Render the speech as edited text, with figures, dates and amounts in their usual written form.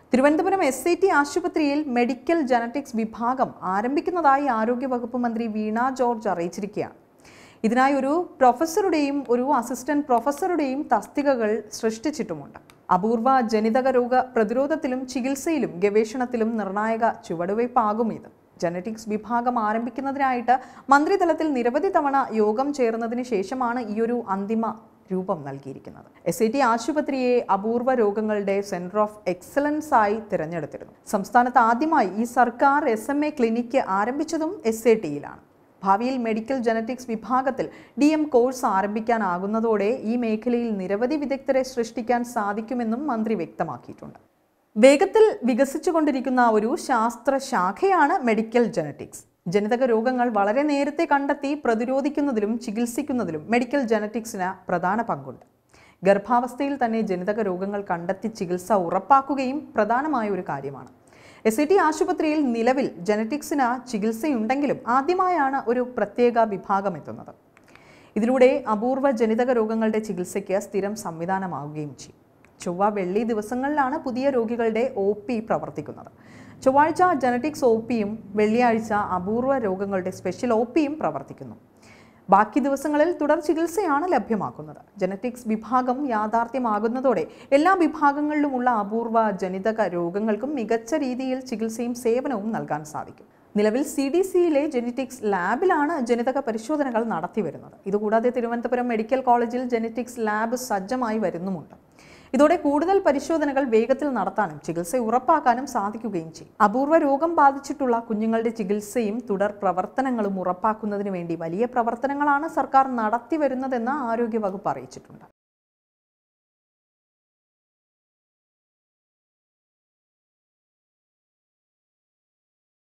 Thiruvananthapuram SIT ആശുപത്രിയിൽ medical genetics വിഭാഗം ആരംഭിക്കുന്നതായി ആരോഗ്യവകുപ്പ് മന്ത്രി വീണ ജോർജ് അറിയിച്ചിരിക്കുകയാണ്. ഇതിനായി ഒരു പ്രൊഫസറുടെയും ഒരു അസിസ്റ്റന്റ് പ്രൊഫസറുടെയും തസ്തികകൾ സൃഷ്ടിച്ചിട്ടുമുണ്ട്. അപൂർവ ജനിതക രോഗ പ്രതിരോധത്തിലും ചികിത്സയിലും ഗവേഷണത്തിലും നിർണായക ചുവടുവയ്പാകും ഇത്. ജനറ്റിക്സ് വിഭാഗം ആരംഭിക്കുന്നതിനായിട്ട് മന്ത്രിതലത്തിൽ നിരവധി തവണ യോഗം ചേർന്നതിന് ശേഷമാണ് ഈയൊരു അന്തിമ രൂപം നൽകിയിരിക്കുന്നത്. SIT ആശുപത്രിയെ അപൂർവ രോഗങ്ങളുടെ സെന്റർ ഓഫ് എക്സലൻസ് ആയി തിരഞ്ഞെടുത്തിരുന്നു. സംസ്ഥാനത്ത് ആദ്യമായി ഈ സർക്കാർ SMA ക്ലിനിക്ക് ആരംഭിച്ചതും SITയിലാണ്. ഭാവിയിൽ മെഡിക്കൽ ജനറ്റിക്സ് വിഭാഗത്തിൽ DM കോഴ്സ് ആരംഭിക്കാനാകുന്നതോടെ ഈ മേഖലയിൽ നിരവധി വിദഗ്ധരെ സൃഷ്ടിക്കാൻ സാധിക്കുമെന്നും മന്ത്രി വ്യക്തമാക്കിയിട്ടുണ്ട്. വേഗത്തിൽ വികസിച്ചുകൊണ്ടിരിക്കുന്ന ഒരു ശാസ്ത്രശാഖയാണ് മെഡിക്കൽ ജനറ്റിക്സ്. ജനിതക രോഗങ്ങൾ വളരെ നേരത്തെ കണ്ടെത്തി പ്രതിരോധിക്കുന്നതിലും ചികിത്സിക്കുന്നതിലും മെഡിക്കൽ ജനറ്റിക്സിന് പ്രധാന പങ്കുണ്ട്. ഗർഭാവസ്ഥയിൽ തന്നെ ജനിതക രോഗങ്ങൾ കണ്ടെത്തി ചികിത്സ ഉറപ്പാക്കുകയും പ്രധാനമായ ഒരു കാര്യമാണ്. SIT ആശുപത്രിയിൽ നിലവിൽ ജനറ്റിക്സിന് ചികിത്സയുണ്ടെങ്കിലും ആദ്യമായാണ് ഒരു പ്രത്യേക വിഭാഗം എത്തുന്നത്. ഇതിലൂടെ അപൂർവ ജനിതക രോഗങ്ങളുടെ ചികിത്സയ്ക്ക് സ്ഥിരം സംവിധാനമാവുകയും ചെയ്യും. ചൊവ്വ വെള്ളി ദിവസങ്ങളിലാണ് പുതിയ രോഗികളുടെ OP പ്രവർത്തിക്കുന്നത്. ചൊവ്വാഴ്ച ജനറ്റിക്സ് OPയും വെള്ളിയാഴ്ച അപൂർവ രോഗങ്ങളുടെ സ്പെഷ്യൽ OPയും പ്രവർത്തിക്കുന്നു. ബാക്കി ദിവസങ്ങളിൽ തുടർ ചികിത്സയാണ് ലഭ്യമാക്കുന്നത്. ജനറ്റിക്സ് വിഭാഗം യാഥാർത്ഥ്യമാകുന്നതോടെ എല്ലാ വിഭാഗങ്ങളിലുമുള്ള അപൂർവ ജനിതക രോഗങ്ങൾക്കും മികച്ച രീതിയിൽ ചികിത്സയും സേവനവും നൽകാൻ സാധിക്കും. നിലവിൽ CDCയിലെ ജെനറ്റിക്സ് ലാബിലാണ് ജനിതക പരിശോധനകൾ നടത്തിവരുന്നത്. ഇതുകൂടാതെ തിരുവനന്തപുരം മെഡിക്കൽ കോളേജിൽ ജെനറ്റിക്സ് ലാബ് സജ്ജമായി വരുന്നുമുണ്ട്. ഇതോടെ കൂടുതൽ പരിശോധനകൾ വേഗത്തിൽ നടത്താനും ചികിത്സ ഉറപ്പാക്കാനും സാധിക്കുകയും ചെയ്യും. അപൂർവ രോഗം ബാധിച്ചിട്ടുള്ള കുഞ്ഞുങ്ങളുടെ ചികിത്സയും തുടർ പ്രവർത്തനങ്ങളും ഉറപ്പാക്കുന്നതിന് വേണ്ടി വലിയ പ്രവർത്തനങ്ങളാണ് സർക്കാർ നടത്തിവരുന്നതെന്ന് ആരോഗ്യവകുപ്പ് അറിയിച്ചിട്ടുണ്ട്.